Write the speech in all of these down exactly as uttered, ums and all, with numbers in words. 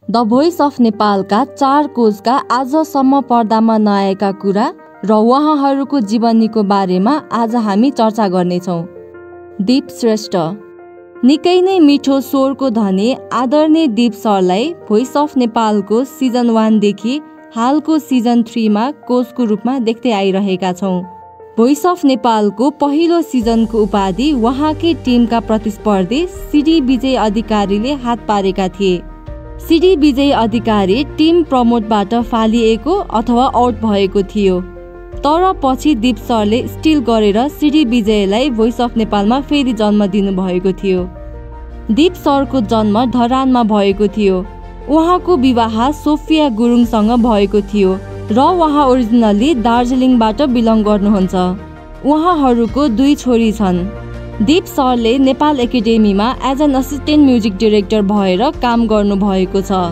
The voice of नेपालका चार कोचका आजसम्म पर्दामा नआएका कुरा र उहाँहरूको जीवनीको बारेमा आज हामी चर्चा गर्नेछौँ। दीप श्रेष्ठ निकै नै मिठो स्वरको धनी आदरणीय दीप सरलाई भोइस अफ नेपालको सिजन वानदेखि हालको सिजन थ्रीमा कोचको रूपमा देख्दै आइरहेका छौँ। भोइस अफ नेपालको पहिलो सिजनको उपाधि उहाँकै टिमका प्रतिस्पर्धी सिडी विजय अधिकारीले हात पारेका थिए। सिडी विजय अधिकारी टिम प्रमोटबाट फालिएको अथवा आउट भएको थियो, तर पछि दीप सरले स्टिल गरेर सिडी विजयलाई भोइस अफ नेपालमा फेरि जन्म दिनुभएको थियो। दीप सरको जन्म धरानमा भएको थियो। उहाँको विवाह सोफिया गुरुङसँग भएको थियो र उहाँ ओरिजिनल्ली दार्जिलिङबाट बिलङ गर्नुहुन्छ। उहाँहरूको दुई छोरी छन्। दीप सरले नेपाल एकाडेमीमा as an assistant music director भएर काम गर्नुभएको छ।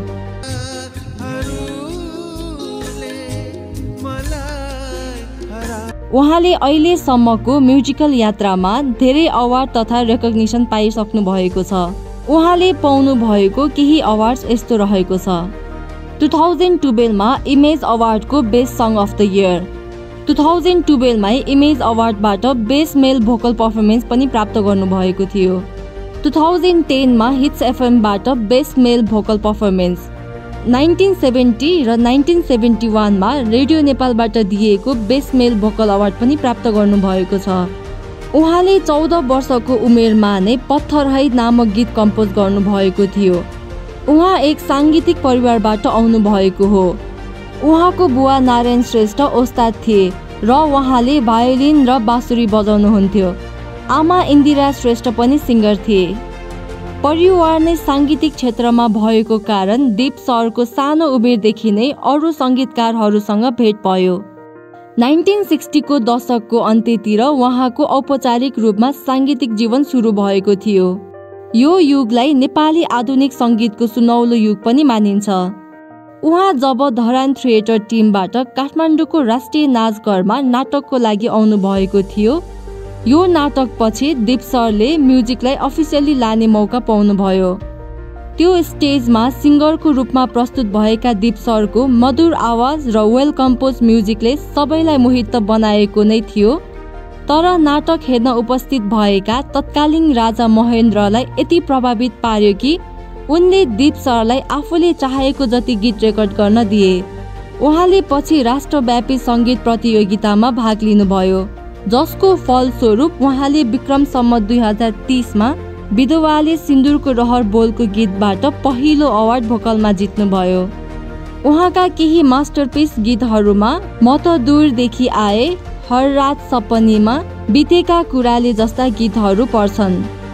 उहाँले अहिलेसम्मको म्युजिकल यात्रामा धेरै अवार्ड तथा रेकग्निसन पाइसक्नु भएको छ। उहाँले पाउनु भएको केही अवार्ड्स यस्तो रहेको छ। टु थाउजन्ड टुवेल्भमा इमेज अवार्डको best song of the year, two thousand टुवेल्भमै इमेज अवार्डबाट बेस्ट मेल भोकल पर्फर्मेन्स पनि प्राप्त गर्नुभएको थियो। टु थाउजन्ड टेनमा हिट्स एफएमबाट best male vocal performance, nineteen seventy र नाइन्टिन सेभेन्टी वानमा रेडियो नेपालबाट दिएको बेस्ट मेल भोकल अवार्ड पनि प्राप्त गर्नुभएको छ। उहाँले चौध वर्षको उमेरमा नै पत्थर है नामक गीत कम्पोज गर्नुभएको थियो। उहाँ एक साङ्गीतिक परिवारबाट आउनु भएको हो। उहाँको बुवा नारायण श्रेष्ठ ओस्ताद थिए र उहाँले भायोलिन र बाँसुरी बजाउनुहुन्थ्यो। आमा इन्दिरा श्रेष्ठ पनि सिङ्गर थिए। परिवार नै साङ्गीतिक क्षेत्रमा भएको कारण दीप सरको सानो उमेरदेखि नै अरू सङ्गीतकारहरूसँग भेट भयो। नाइन्टिन सिक्सटीको दशकको अन्त्यतिर उहाँको औपचारिक रूपमा साङ्गीतिक जीवन सुरु भएको थियो। यो युगलाई नेपाली आधुनिक सङ्गीतको सुनौलो युग पनि मानिन्छ। उहाँ जब धरान थिएटर टिमबाट काठमाडौँको राष्ट्रिय नाचघरमा नाटकको लागि आउनु भएको थियो, यो नाटकपछि दीप सरले म्युजिकलाई अफिसियली लाने मौका पाउनुभयो। त्यो स्टेजमा सिङ्गरको रूपमा प्रस्तुत भएका दीप सरको मधुर आवाज र वेल कम्पोज म्युजिकले सबैलाई मोहित बनाएको नै थियो। तर नाटक हेर्न उपस्थित भएका तत्कालीन राजा महेन्द्रलाई यति प्रभावित पार्यो कि उनले दीप सरलाई आफूले चाहेको जति गीत रेकर्ड गर्न दिए। उहाँले पछि राष्ट्रव्यापी सङ्गीत प्रतियोगितामा भाग लिनुभयो, जसको फलस्वरूप उहाँले विक्रमसम्म दुई हजार तीसमा विधवाले सिन्दुरको रहर बोलको गीतबाट पहिलो अवार्ड भोकलमा जित्नुभयो। उहाँका केही मास्टरपिस गीतहरूमा म त दूरदेखि आए, हर रात सपनीमा, बितेका कुराले जस्ता गीतहरू पर्छन्।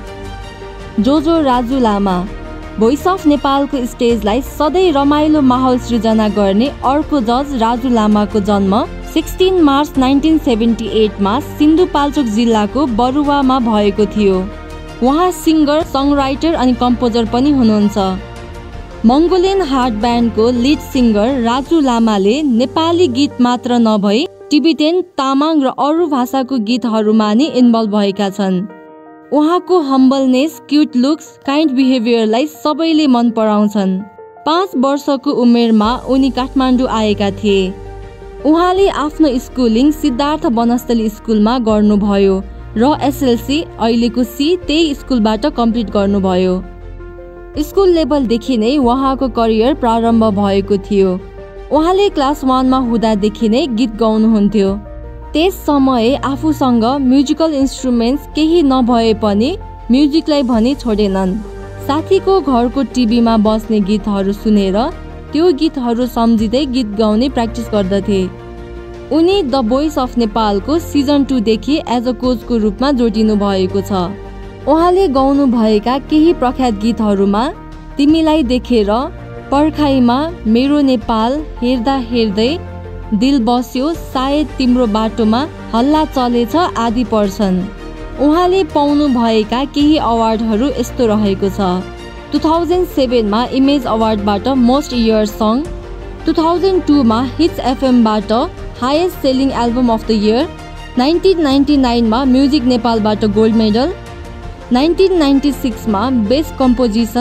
जो जो राजु लामा भोइस अफ नेपालको स्टेजलाई सधैँ रमाइलो माहौल सृजना गर्ने अर्को जज राजु लामाको जन्म सोह्र मार्च नाइन्टिन सेभेन्टी एटमा सिन्धुपाल्चोक जिल्लाको बरुवामा भएको थियो। उहाँ सिङ्गर, सङराइटर अनि कम्पोजर पनि हुनुहुन्छ। मङ्गोलियन हार्ट ब्यान्डको लिड सिङ्गर राजु लामाले नेपाली गीत मात्र नभई टिबेटन, तामाङ र अरू भाषाको गीतहरूमा नि इन्भल्भ भएका छन्। उहाँको हम्बलनेस, क्युट लुक्स, काइन्ड बिहेभियरलाई सबैले मन पराउँछन्। पाँच वर्षको उमेरमा उनी काठमाडौँ आएका थिए। उहाँले आफ्नो स्कुलिङ सिद्धार्थ वनस्थली स्कुलमा गर्नुभयो र एसएलसी अहिलेको सी त्यही स्कुलबाट कम्प्लिट गर्नुभयो। स्कुल लेभलदेखि नै उहाँको करियर प्रारम्भ भएको थियो। उहाँले क्लास वानमा हुँदादेखि नै गीत गाउनुहुन्थ्यो। त्यस समय आफूसँग म्युजिकल इन्स्ट्रुमेन्ट्स केही नभए पनि म्युजिकलाई भनी छोडेनन्। साथीको घरको टिभीमा बस्ने गीतहरू सुनेर त्यो गीतहरू सम्झिँदै गीत गाउने प्र्याक्टिस गर्दथे। उनी द भोइस अफ नेपालको सिजन टूदेखि एज अ कोचको रूपमा जोडिनु भएको छ। उहाँले गाउनु भएका केही प्रख्यात गीतहरूमा तिमीलाई देखेर, पर्खाइमा, मेरो नेपाल, हेर्दा हेर्दै, दिल बस्यो, सायद तिम्रो बाटोमा, हल्ला चलेछ आदि पर्छन्। उहाँले पाउनु भएका केही अवार्डहरू यस्तो रहेको छ। टु थाउजन्ड सेभेनमा इमेज अवार्डबाट most year song, two thousand टूमा हिट्स एफएमबाट highest selling album of the year, nineteen ninety नाइनमा म्युजिक नेपालबाट गोल्ड मेडल, नाइन्टिन नाइन्टी सिक्समा best composition,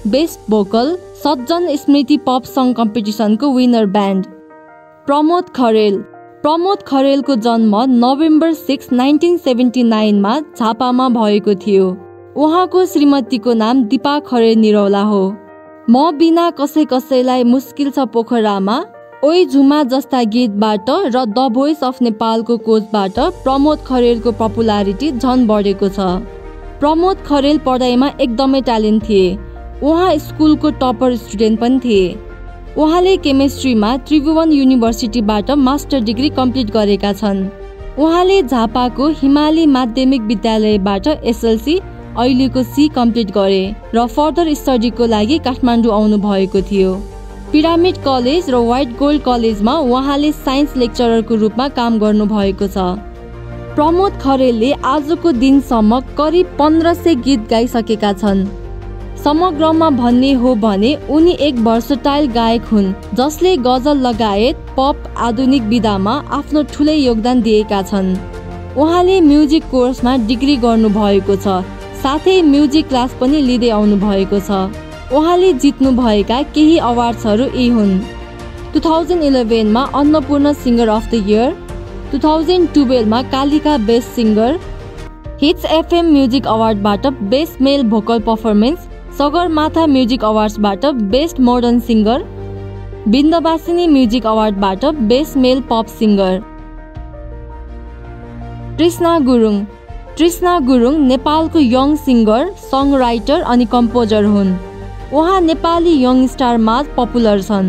best vocal Sajjan Smriti pop song कम्पिटिसनको विनर ब्यान्ड। प्रमोद खरेल। प्रमोद खरेलको जन्म नोभेम्बर सिक्स नाइन्टिन सेभेन्टी नाइनमा झापामा भएको थियो। उहाँको श्रीमतीको नाम दिपा खरेल निरौला हो। म बिना कसै कसैलाई मुस्किल छ पोखरामा, ओइ झुमा जस्ता गीतबाट र द भोइस अफ नेपालको कोचबाट प्रमोद खरेलको पपुलारिटी झन बढेको छ। प्रमोद खरेल पढाइमा एकदमै ट्यालेन्ट थिए। उहाँ स्कुलको टपर स्टुडेन्ट पनि थिए। उहाँले केमिस्ट्रीमा त्रिभुवन युनिभर्सिटीबाट मास्टर डिग्री कम्प्लिट गरेका छन्। उहाँले झापाको हिमाली माध्यमिक विद्यालयबाट एसएलसी अहिलेको सी कम्प्लिट गरे र फर्दर स्टडीको लागि काठमाडौँ आउनु भएको थियो। पिरामिड कलेज र व्हाइट गोल्ड कलेजमा उहाँले साइन्स लेक्चररको रूपमा काम गर्नु भएको छ। प्रमोद खरेलले आजको दिनसम्म करिब पन्ध्र सय गीत गाइसकेका छन्। समग्रमा भन्ने हो भने उनी एक भर्सटाइल गायक हुन् जसले गजल लगायत पप आधुनिक विधामा आफ्नो ठुलै योगदान दिएका छन्। उहाँले म्युजिक कोर्समा डिग्री गर्नु भएको छ, साथै म्युजिक क्लास पनि लिँदै आउनु भएको छ। उहाँले जित्नु भएका केही अवार्ड्सहरू यी हुन्। टु थाउजन्ड इलेभेनमा Annapurna singer of the year, two thousand टुवेल्भमा Kalika best singer, hits FM music अवार्डबाट best male vocal performance, Sagarmatha music अवार्ड्सबाट best modern singer, Bindabasini music अवार्डबाट best male pop singer. Trishna Gurung. Trishna Gurung नेपालको यङ सिङ्गर, सङ राइटर अनि कम्पोजर हुन्। उहाँ Nepali young star माझ popular छन्।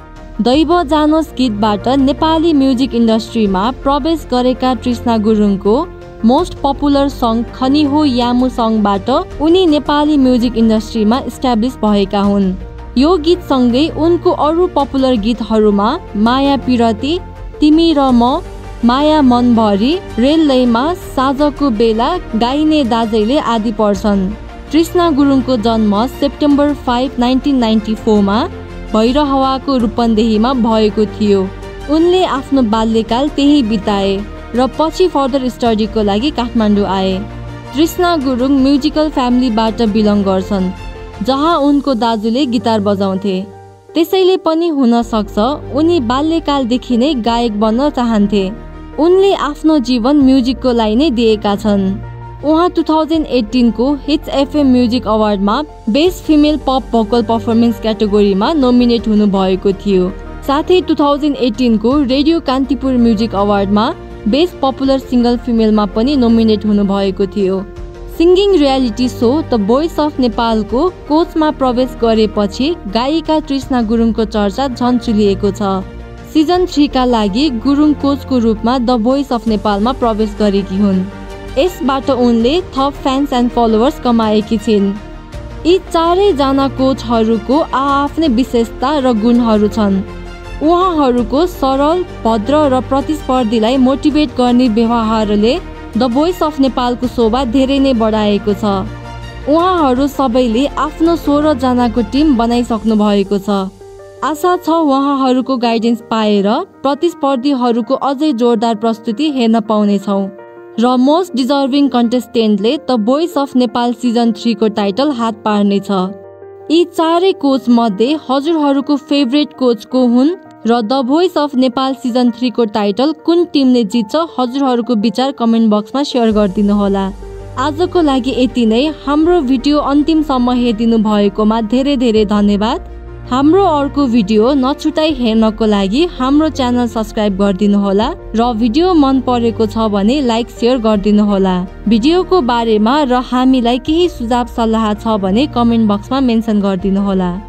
दैव जानोस् गीतबाट नेपाली म्युजिक इन्डस्ट्रीमा प्रवेश गरेका तृष्णा गुरुङको मोस्ट पपुलर सङ खनी हो यामु सङबाट उनी नेपाली म्युजिक इन्डस्ट्रीमा इस्टाब्लिस भएका हुन्। यो गीतसँगै उनको अरू पपुलर गीतहरूमा माया पिरती, तिमी र म, माया मनभरि, रेललैमा, साँझको बेला, गाइने दाजैले आदि पर्छन्। तृष्णा गुरुङको जन्म सेप्टेम्बर फाइभ नाइन्टिन नाइन्टी फोरमा भैरहवाको रूपन्देहीमा भएको थियो। उनले आफ्नो बाल्यकाल त्यही बिताए र पछि फर्दर स्टडीको लागि काठमाडौँ आए। तृष्णा गुरुङ म्युजिकल फ्यामिलीबाट बिलङ गर्छन् जहाँ उनको दाजुले गिटार बजाउँथे। त्यसैले पनि हुन सक्छ उनी बाल्यकालदेखि नै गायक बन्न चाहन्थे। उनले आफ्नो जीवन म्युजिकको लागि नै दिएका छन्। उहाँ टु थाउजन्ड एटिनको हिट्स एफएम म्युजिक अवार्डमा best female pop vocal performance क्याटेगोरीमा नोमिनेट हुनु भएको थियो। साथै टु थाउजन्ड एटिनको रेडियो कान्तिपुर म्युजिक अवार्डमा बेस्ट पपुलर सिङ्गल फिमेलमा पनि नोमिनेट हुनु भएको थियो। Singing reality show the voice of नेपालको कोचमा प्रवेश गरेपछि गायिका तृष्णा गुरुङको चर्चा झन चुलिएको छ। सिजन थ्रीका लागि गुरुङ कोचको रूपमा द भोइस अफ नेपालमा प्रवेश गरेकी हुन्। यसबाट उनले थप फ्यान्स एन्ड फलोवर्स कमाएकी छिन्। यी चारैजना कोचहरूको आआफ्नै विशेषता र गुणहरू छन्। उहाँहरूको सरल, भद्र र प्रतिस्पर्धीलाई मोटिभेट गर्ने व्यवहारले द भोइस अफ नेपालको शोभा धेरै नै बढाएको छ। उहाँहरू सबैले आफ्नो सोह्र जनाको टिम बनाइसक्नु भएको छ। आशा छ उहाँहरूको गाइडेन्स पाएर प्रतिस्पर्धीहरूको अझै जोरदार प्रस्तुति हेर्न पाउनेछौँ र मोस्ट डिजर्भिङ कन्टेस्टेन्टले the voice of Nepal season थ्रीको टाइटल हात पार्नेछ। यी चारै कोच मध्ये हजुरहरूको फेभरेट कोच को हुन् र the voice of Nepal season थ्रीको टाइटल कुन टिमले जित्छ हजुरहरूको विचार कमेन्ट बक्समा सेयर गरिदिनु होला। आजको लागि यति नै। हाम्रो भिडियो अन्तिमसम्म हेरिदिनु भएकोमा धेरै धेरै धन्यवाद। हाम्रो अर्को भिडियो नछुटाई हेर्नको लागि हाम्रो च्यानल सब्स्क्राइब गरिदिनु होला र भिडियो मन परेको छ भने लाइक सेयर गरिदिनु होला। भिडियोको बारेमा र हामीलाई केही सुझाव सल्लाह छ भने कमेन्ट बक्समा मेन्सन गरिदिनु होला।